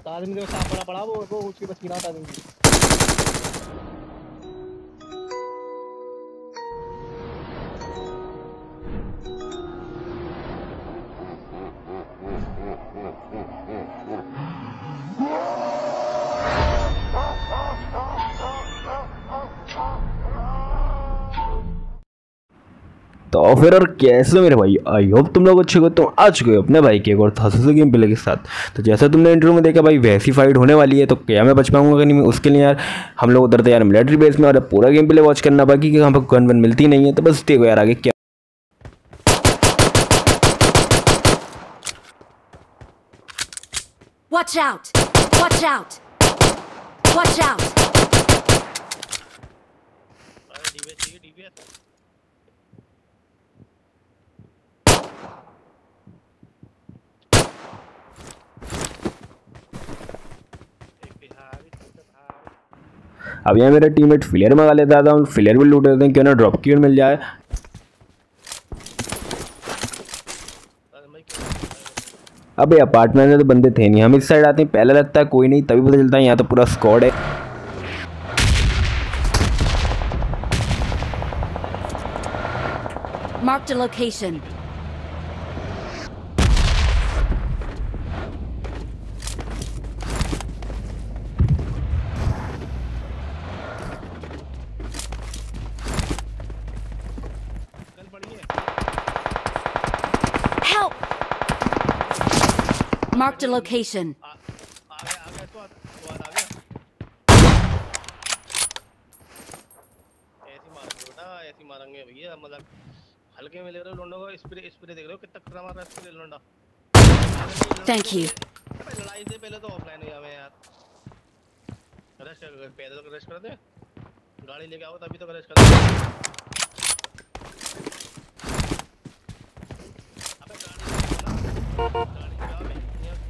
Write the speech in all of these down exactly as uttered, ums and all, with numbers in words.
आदमी के साथ पड़ा पड़ा वो वो उसकी बस की रात आदमी। तो फिर और कैसे मेरे भाई, आई होप तुम लोग अच्छे हो। तो आ चुके हो अपने भाई के एक और हंसू गेम प्ले के साथ। तो जैसा तुमने इंटरव्यू में देखा भाई, वैसी फाइट होने वाली है। तो क्या मैं बच पाऊंगा कि नहीं, उसके लिए यार हम लोग उतरते यार मिलिट्री बेस में और पूरा गेम प्ले वॉच करना बाकी कि यहाँ पर गन वन मिलती नहीं है। तो बस देखो यार आगे क्या। Watch out! Watch out! Watch out! अब यहाँ मेरा टीममेट फिलियर मंगा लेता था, हम फिलियर भी लूट लेते हैं, क्यों ना ड्रॉप की मिल जाए। अबे अपार्टमेंट में तो बंदे थे नहीं, हम इस साइड आते हैं, पहले लगता है कोई नहीं, तभी पता चलता है यहाँ तो पूरा स्क्वाड है। Marked a location. Help! Marked a location. ऐसी मारेंगे भैया, मतलब हल्के में ले रहे हो लोंडो को। स्प्रे स्प्रे देख रहे हो कितना खतरा मार रहा है स्प्रे लोंडा। Thank you. लड़ाई से पहले तो ऑफलाइन ही हमें यार रश कर, पैदल तो रश कर दे, गाड़ी लेके आओ तभी तो रश कर दे। अबे गाड़ी गाड़ी जाओ बे।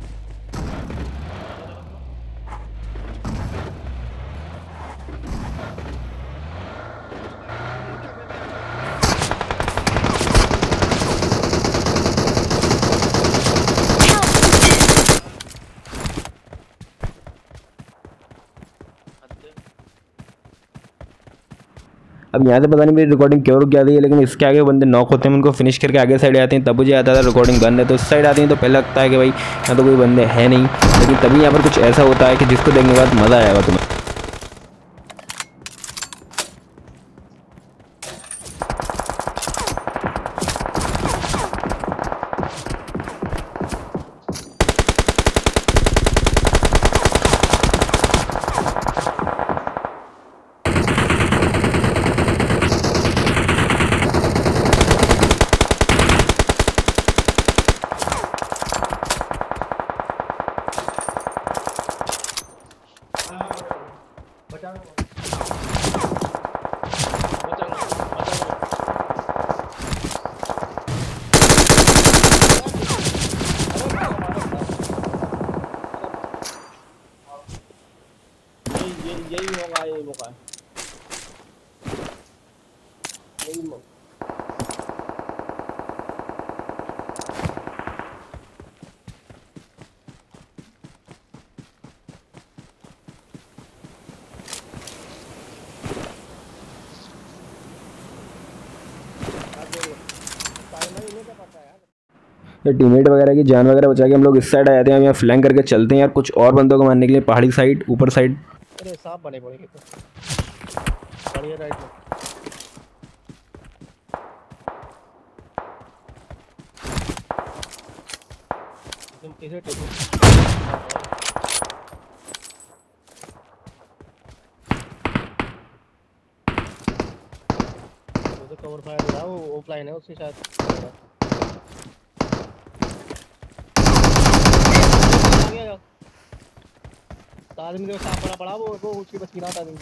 अब यहाँ से पता नहीं मेरी रिकॉर्डिंग क्यों रुक जाती है, लेकिन इसके आगे बंदे नॉक होते हैं, उनको फिनिश करके आगे साइड आते हैं, तब मुझे आता था रिकॉर्डिंग बंद है। तो उस साइड आते हैं तो पहले लगता है कि भाई यहाँ तो कोई बंदे हैं नहीं, लेकिन तभी यहाँ पर कुछ ऐसा होता है कि जिसको देखने के बाद मज़ा आएगा तुम्हें। यही होगा, यही मौका यही मौका। टीममेट वगैरह की जान वगैरह बचा के हम लोग इस साइड आए थे। हम यहाँ फ्लैंक करके चलते हैं यार, कुछ और बंदों को मारने के लिए पहाड़ी साइड ऊपर साइड। अरे सांप बने पड़ेंगे तो बढ़िया राइट में। तुम किसे टेको तो कवर फायर हो रहा है, वो ऑफलाइन है उससे शायद। आदमी के साथ पड़ा पड़ा वो वो उसकी बस की रात आदमी।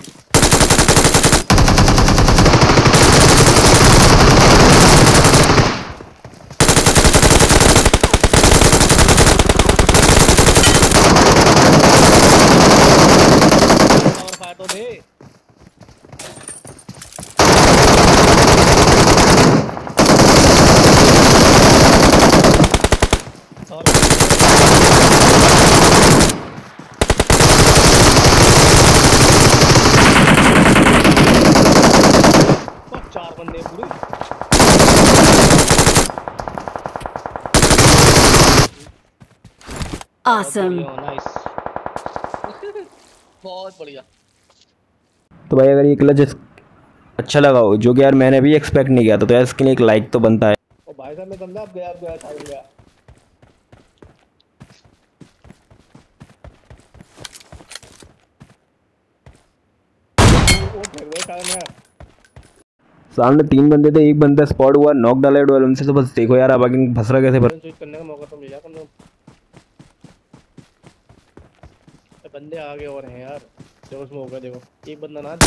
कवर फायर तो दे। और Awesome. नाइस। बहुत बढ़िया। तो भाई अगर ये क्लच अच्छा लगा हो, जो कि यार मैंने भी एक्सपेक्ट नहीं किया था, तो यार इसके लिए एक लाइक तो बनता है। ओ भाई साहब मैं बंदा अब गया अब गया साइड गया। वो फेंक दे साइड में। सामने तीन बंदे थे, एक बंदा स्पॉट हुआ, नॉक डाला डोल उनसे। तो बस देखो यार अब आगे भसरा कैसे भर। स्विच करने का मौका तो मिल जाता हम लोग। बंदे आगे और हैं यार। देखो उसमें होगा, देखो एक बंदा ना।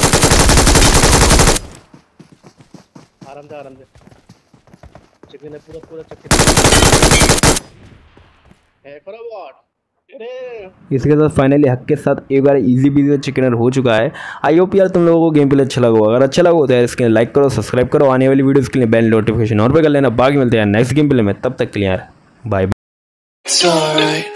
आराम से आराम से चिकन है पूरा पूरा चिकन है करो बॉट। अरे इसके साथ फाइनली हक के साथ एक बार इजी पीजी चिकनर हो चुका है। आई होप यार तुम लोगों को गेम प्ले अच्छा लगा होगा। अगर अच्छा लगा हो तो यार इसके लाइक करो, सब्सक्राइब करो, आने वाली वीडियोस के लिए बेल नोटिफिकेशन और पे कर लेना। बाकी मिलते हैं नेक्स्ट गेम प्ले में, तब तक के लिए यार बाय।